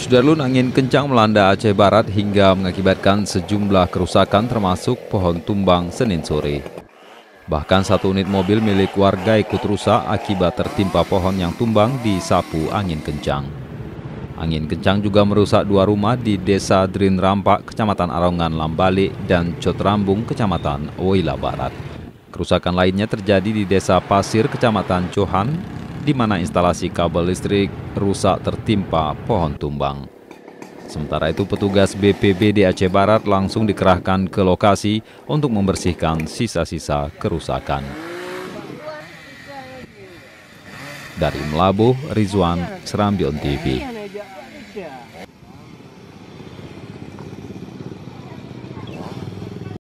Sudarlun, angin kencang melanda Aceh Barat hingga mengakibatkan sejumlah kerusakan termasuk pohon tumbang Senin sore. Bahkan satu unit mobil milik warga ikut rusak akibat tertimpa pohon yang tumbang disapu angin kencang. Angin kencang juga merusak dua rumah di Desa Drin Rampak, Kecamatan Arongan Lambalik, dan Cotrambung, Kecamatan Woila Barat. Kerusakan lainnya terjadi di Desa Pasir, Kecamatan Cohan, di mana instalasi kabel listrik rusak tertimpa pohon tumbang. Sementara itu, petugas BPBD Aceh Barat langsung dikerahkan ke lokasi untuk membersihkan sisa-sisa kerusakan. Dari Melabuh, Rizwan, Serambion TV.